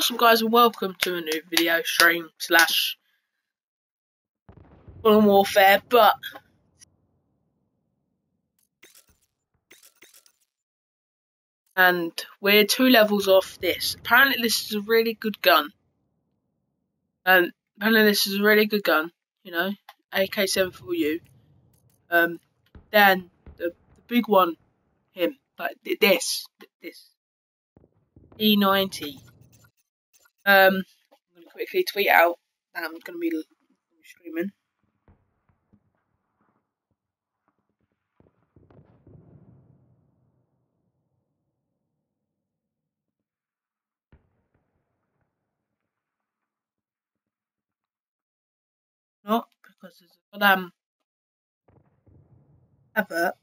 What's up guys, and welcome to a new video stream slash Modern Warfare, and we're 2 levels off this. Apparently this is a really good gun. You know, AK-74U. Then the big one, like this E90. I'm gonna quickly tweet out that I'm gonna be streaming. Not because there's a goddamn advert.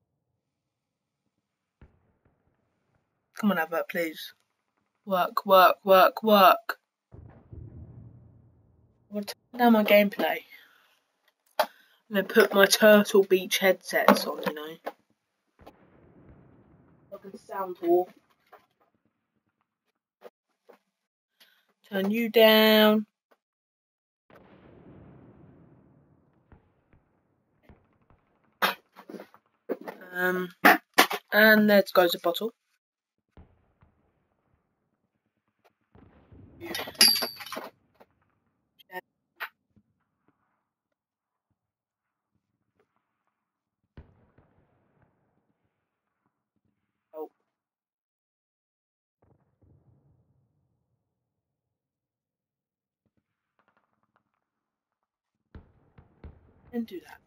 Come on, advert, please. Work. I'm gonna turn down my gameplay. I'm gonna put my Turtle Beach headsets on, you know. I can sound off. Turn you down. And there goes a bottle. Oh. And do that.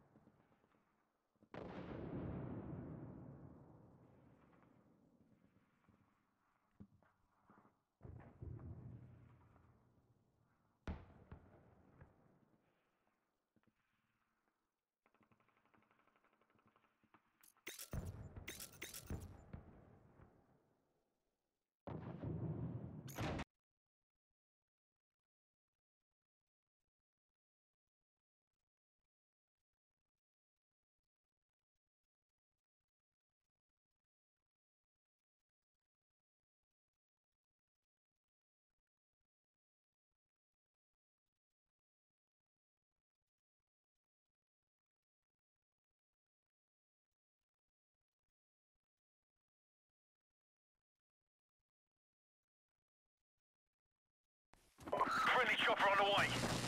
Friendly chopper on the way.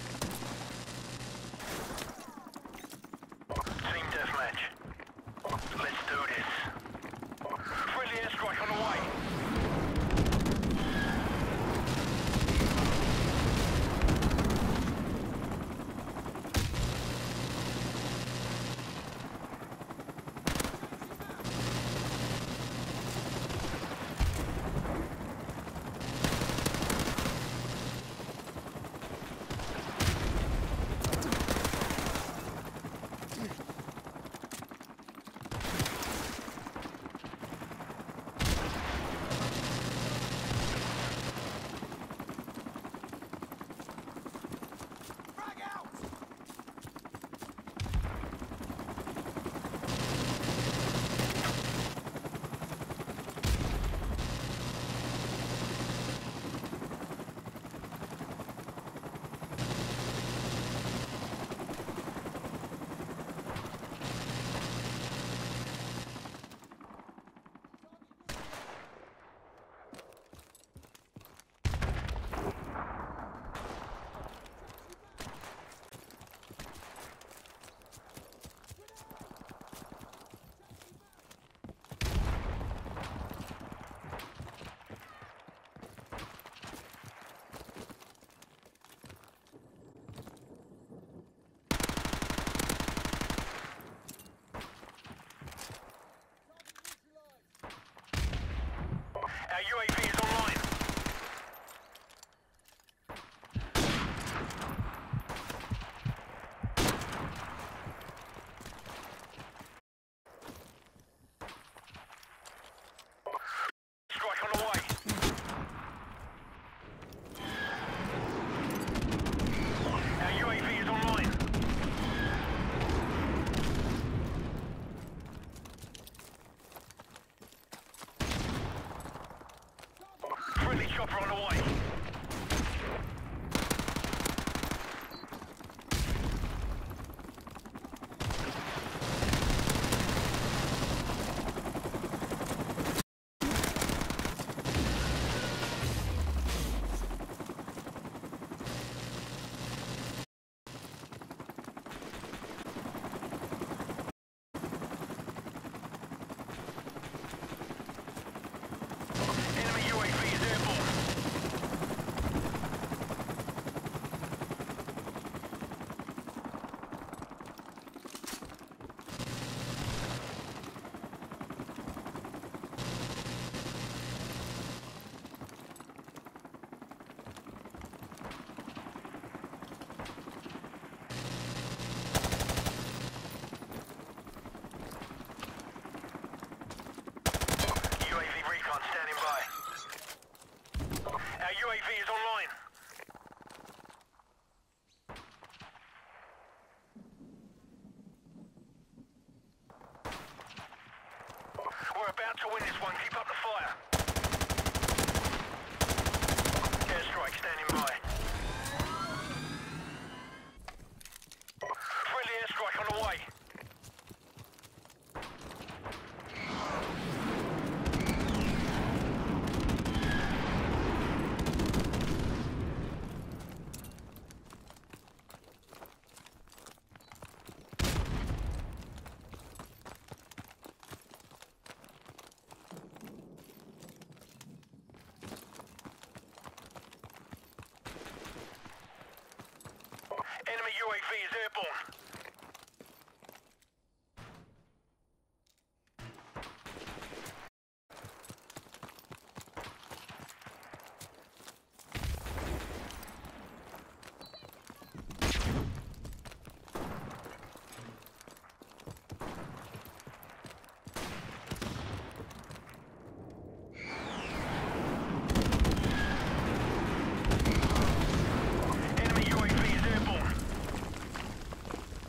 Team deathmatch. Let's do this. Friendly airstrike on the way. Our UAV is online. Strike on the way. Our UAV is online. chopper on the way. Enemy UAV is airborne. UAV recon standing by. Our UAV is online. We're about to win this one. Keep up the fire. Airstrike standing by. Friendly airstrike on the way. Enemy UAV is airborne. Enemy UAV is airborne.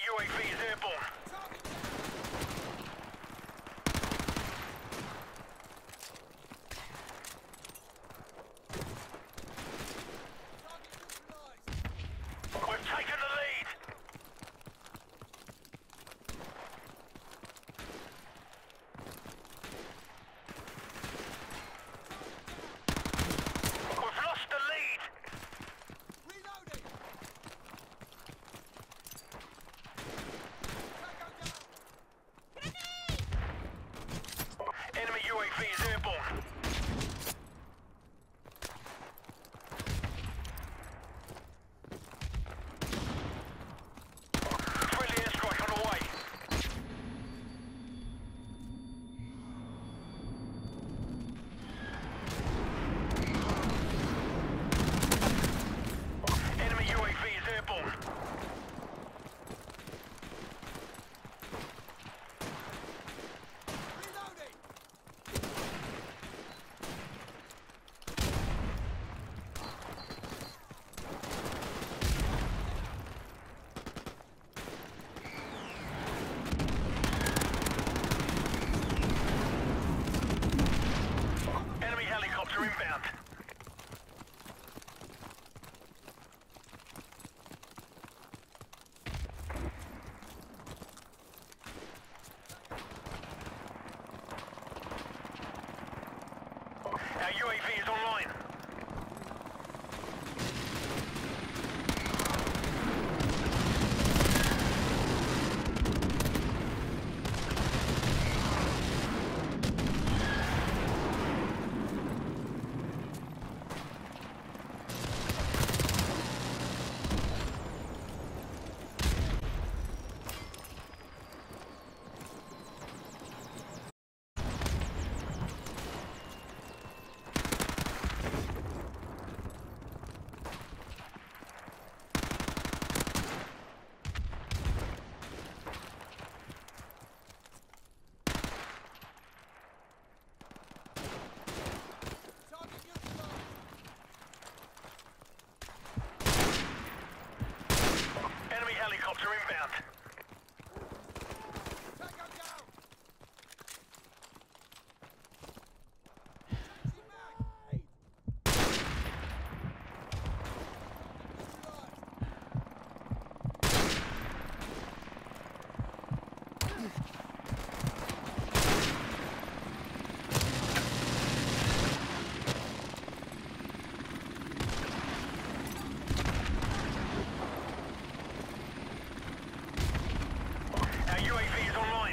UAV is airborne. We've taken the lead. We've lost the lead. Enemy UAV is airborne. Friendly airstrike on the way. Enemy UAV is airborne. Enemy helicopter inbound. Our UAV is online. Enemy helicopter inbound. Our UAV is online.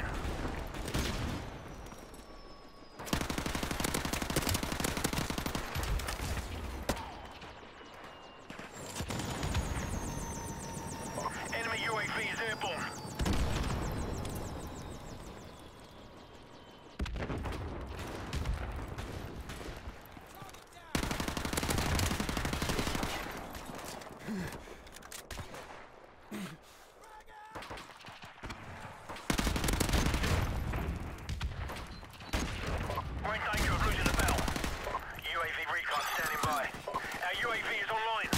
Enemy UAV is airborne. We're in danger of losing the battle. UAV recon standing by. Our UAV is online.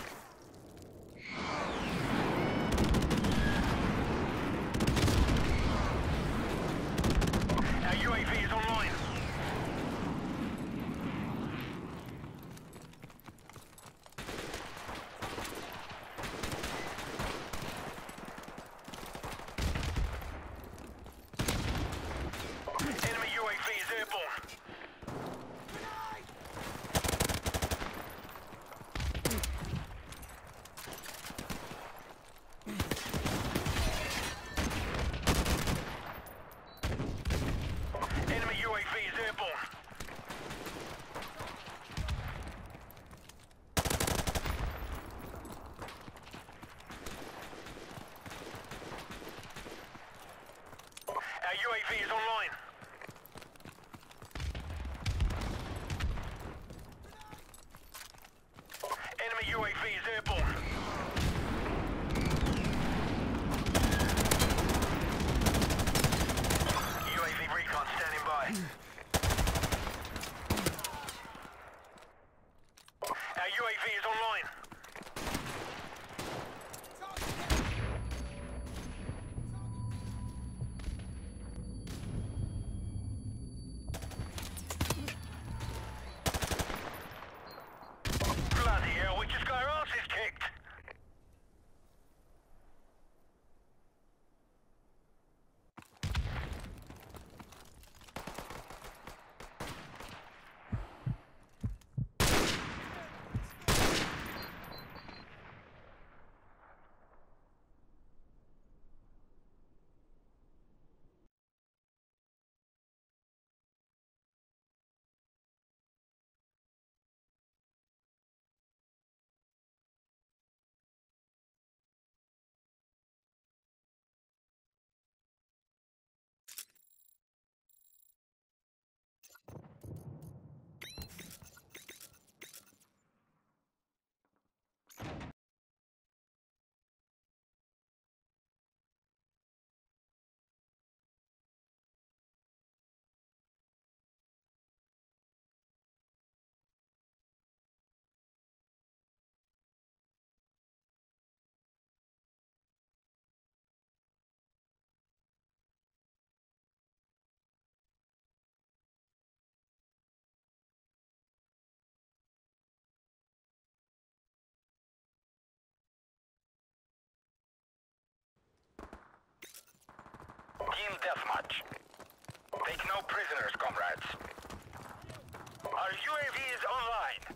Our UAV is online. Enemy UAV is airborne. Enemy UAV is airborne. Our UAV is online. Enemy UAV is airborne. UAV recon standing by. Our UAV is online. No prisoners, comrades. Our UAV is online.